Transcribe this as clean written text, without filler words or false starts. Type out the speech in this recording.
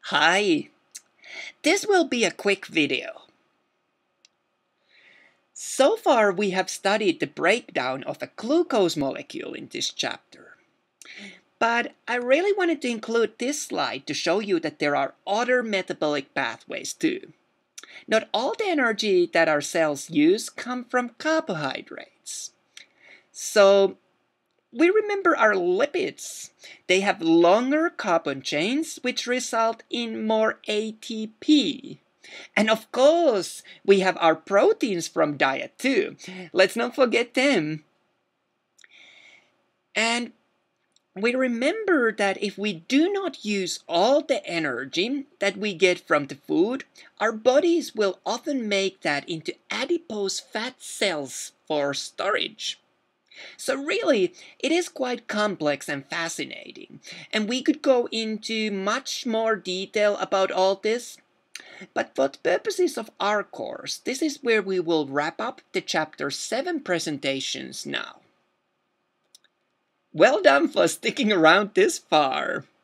Hi, this will be a quick video. So far we have studied the breakdown of a glucose molecule in this chapter. But I really wanted to include this slide to show you that there are other metabolic pathways too. Not all the energy that our cells use come from carbohydrates. So we remember our lipids. They have longer carbon chains which result in more ATP. And of course, we have our proteins from diet too. Let's not forget them. And we remember that if we do not use all the energy that we get from the food, our bodies will often make that into adipose fat cells for storage. So really, it is quite complex and fascinating, and we could go into much more detail about all this. But for the purposes of our course, this is where we will wrap up the Chapter 7 presentations now. Well done for sticking around this far.